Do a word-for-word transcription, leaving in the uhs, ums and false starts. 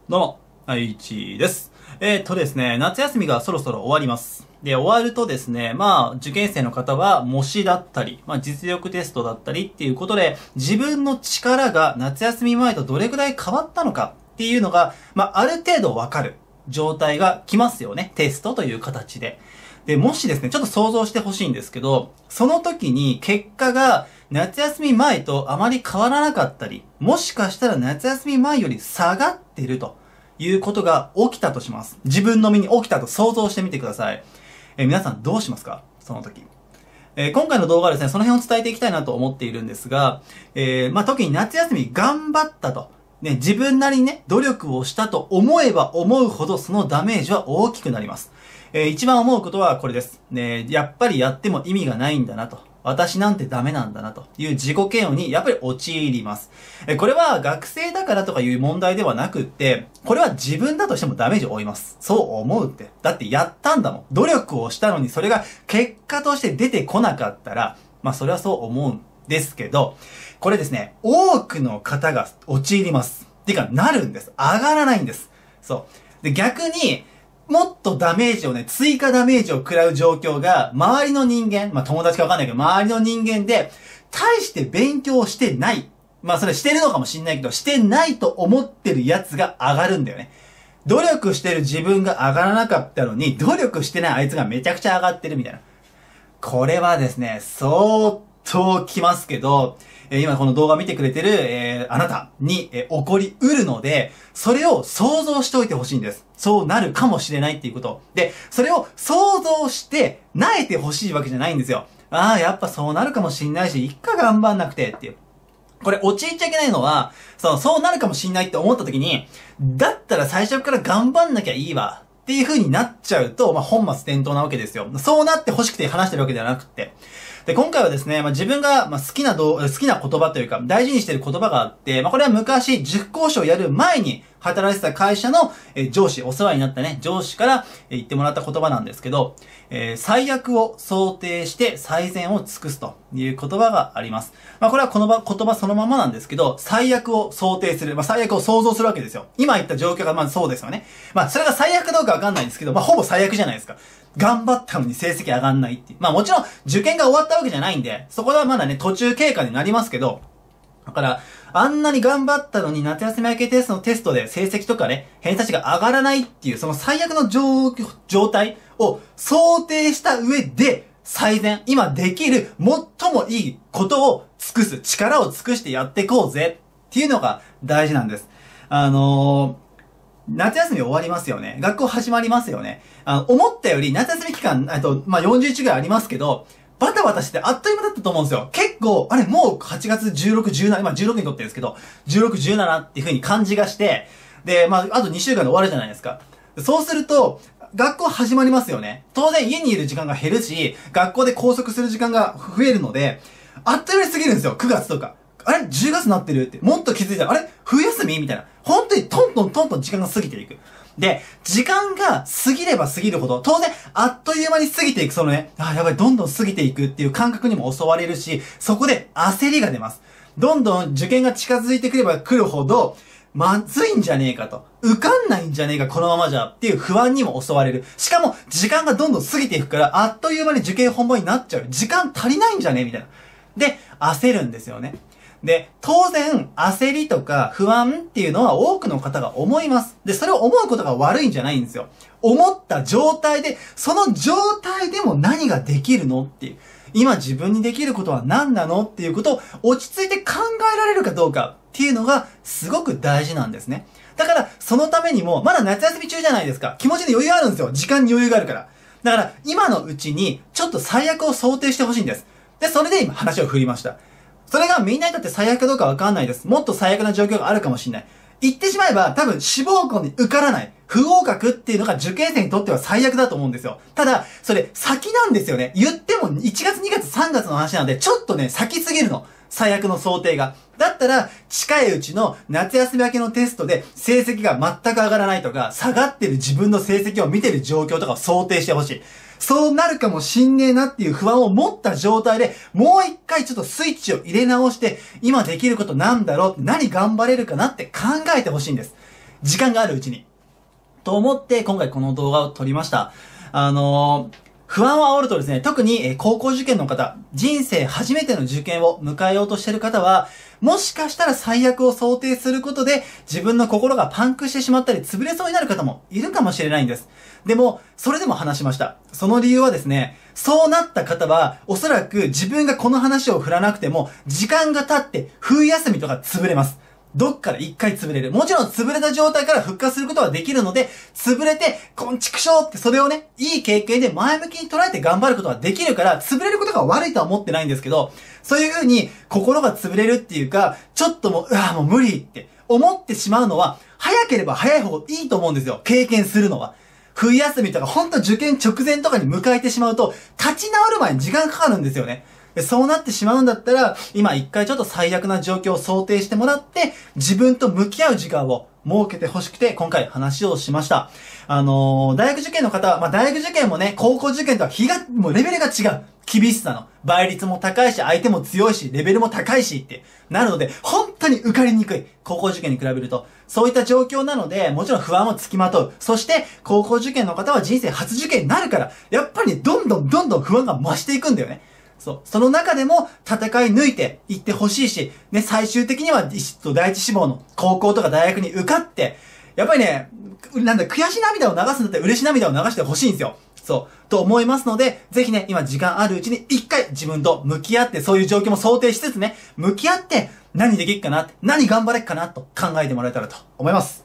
どうも、愛知です。えー、っとですね、夏休みがそろそろ終わります。で、終わるとですね、まあ、受験生の方は模試だったり、まあ、実力テストだったりっていうことで、自分の力が夏休み前とどれくらい変わったのかっていうのが、まあ、ある程度わかる状態が来ますよね。テストという形で。で、もしですね、ちょっと想像してほしいんですけど、その時に結果が夏休み前とあまり変わらなかったり、もしかしたら夏休み前より下がっているということが起きたとします。自分の身に起きたと想像してみてください。えー、皆さんどうしますか？その時。えー、今回の動画はですね、その辺を伝えていきたいなと思っているんですが、えー、まあ、特に夏休み頑張ったと。ね、自分なりにね、努力をしたと思えば思うほどそのダメージは大きくなります。えー、一番思うことはこれです。ね、やっぱりやっても意味がないんだなと。私なんてダメなんだなという自己嫌悪にやっぱり陥ります。え、これは学生だからとかいう問題ではなくって、これは自分だとしてもダメージを負います。そう思うって。だってやったんだもん。努力をしたのにそれが結果として出てこなかったら、まあそれはそう思うんですけど、これですね、多くの方が陥ります。っていうか、なるんです。上がらないんです。そう。で、逆に、もっとダメージをね、追加ダメージを食らう状況が、周りの人間、まあ友達かわかんないけど、周りの人間で、大して勉強してない。まあそれしてるのかもしんないけど、してないと思ってるやつが上がるんだよね。努力してる自分が上がらなかったのに、努力してないあいつがめちゃくちゃ上がってるみたいな。これはですね、相当きますけど、えー、今この動画見てくれてる、えー、あなたに、えー、起こりうるので、それを想像しておいてほしいんです。そうなるかもしれないっていうこと。で、それを想像して、萎えてほしいわけじゃないんですよ。ああ、やっぱそうなるかもしんないし、いっか頑張んなくてっていう。これ陥っちゃいけないのは、その、そうなるかもしんないって思った時に、だったら最初から頑張んなきゃいいわ。っていう風になっちゃうと、まあ、本末転倒なわけですよ。そうなって欲しくて話してるわけではなくって。で、今回はですね、まあ、自分が、まあ、好きなど、好きな言葉というか、大事にしてる言葉があって、まあ、これは昔、塾講師をやる前に、働いてた会社の、えー、上司、お世話になったね、上司から、えー、言ってもらった言葉なんですけど、えー、最悪を想定して最善を尽くすという言葉があります。まあ、これはこの場、言葉そのままなんですけど、最悪を想定する。まあ、最悪を想像するわけですよ。今言った状況がまずそうですよね。まあ、それが最悪かどうかわかんないんですけど、まあ、ほぼ最悪じゃないですか。頑張ったのに成績上がんないっていう。まあ、もちろん、受験が終わったわけじゃないんで、そこはまだね、途中経過になりますけど、だから、あんなに頑張ったのに夏休み明けテストのテストで成績とかね、偏差値が上がらないっていう、その最悪の状、状態を想定した上で、最善、今できる最もいいことを尽くす、力を尽くしてやっていこうぜっていうのが大事なんです。あのー、夏休み終わりますよね。学校始まりますよね。あの、思ったより夏休み期間、えっと、まあ、よんじゅういちぐらいありますけど、バタバタしてあっという間だったと思うんですよ。結構、あれもうはちがつじゅうろく、じゅうなな、今じゅうろくにとってるんですけど、じゅうろく、じゅうななっていう風に感じがして、で、まあ、あとにしゅうかんで終わるじゃないですか。そうすると、学校始まりますよね。当然家にいる時間が減るし、学校で拘束する時間が増えるので、あっという間に過ぎるんですよ。くがつとか。あれ ?じゅうがつになってるって。もっと気づいたら、あれ冬休みみたいな。本当にトントントントン時間が過ぎていく。で、時間が過ぎれば過ぎるほど、当然、あっという間に過ぎていく、そのね、あ、やばい、どんどん過ぎていくっていう感覚にも襲われるし、そこで焦りが出ます。どんどん受験が近づいてくれば来るほど、まずいんじゃねえかと。受かんないんじゃねえか、このままじゃ。っていう不安にも襲われる。しかも、時間がどんどん過ぎていくから、あっという間に受験本番になっちゃう。時間足りないんじゃねえみたいな。で、焦るんですよね。で、当然、焦りとか不安っていうのは多くの方が思います。で、それを思うことが悪いんじゃないんですよ。思った状態で、その状態でも何ができるのっていう。今自分にできることは何なのっていうことを落ち着いて考えられるかどうかっていうのがすごく大事なんですね。だから、そのためにも、まだ夏休み中じゃないですか。気持ちに余裕あるんですよ。時間に余裕があるから。だから、今のうちに、ちょっと最悪を想定してほしいんです。で、それで今話を振りました。それがみんなにとって最悪かどうかわかんないです。もっと最悪な状況があるかもしれない。言ってしまえば多分志望校に受からない。不合格っていうのが受験生にとっては最悪だと思うんですよ。ただ、それ先なんですよね。言ってもいちがつ、にがつ、さんがつの話なんで、ちょっとね、先すぎるの。最悪の想定が。だったら、近いうちの夏休み明けのテストで成績が全く上がらないとか、下がってる自分の成績を見てる状況とかを想定してほしい。そうなるかもしんねえなっていう不安を持った状態で、もう一回ちょっとスイッチを入れ直して、今できることなんだろう、何頑張れるかなって考えてほしいんです。 時間があるうちに。と思って、今回この動画を撮りました。あのー、不安を煽るとですね、特に、えー、高校受験の方、人生初めての受験を迎えようとしている方は、もしかしたら最悪を想定することで、自分の心がパンクしてしまったり、潰れそうになる方もいるかもしれないんです。でも、それでも話しました。その理由はですね、そうなった方は、おそらく自分がこの話を振らなくても、時間が経って、冬休みとか潰れます。どっから一回潰れる。もちろん潰れた状態から復活することはできるので、潰れて、こんちくしょうってそれをね、いい経験で前向きに捉えて頑張ることができるから、潰れることが悪いとは思ってないんですけど、そういう風に心が潰れるっていうか、ちょっともう、うわもう無理って思ってしまうのは、早ければ早い方がいいと思うんですよ。経験するのは。冬休みとか、ほんと受験直前とかに迎えてしまうと、立ち直る前に時間かかるんですよね。そうなってしまうんだったら、今一回ちょっと最悪な状況を想定してもらって、自分と向き合う時間を設けてほしくて、今回話をしました。あのー、大学受験の方は、まあ、大学受験もね、高校受験とは日が、もうレベルが違う。厳しさの。倍率も高いし、相手も強いし、レベルも高いしってなるので、本当に受かりにくい。高校受験に比べると。そういった状況なので、もちろん不安もつきまとう。そして、高校受験の方は人生初受験になるから、やっぱりどんどんどんどん不安が増していくんだよね。そう。その中でも戦い抜いていってほしいし、ね、最終的には第一志望の高校とか大学に受かって、やっぱりね、なんだ、悔し涙を流すんだったら嬉し涙を流してほしいんですよ。そう。と思いますので、ぜひね、今時間あるうちに一回自分と向き合って、そういう状況も想定しつつね、向き合って何できるかな、何頑張れっかなと考えてもらえたらと思います。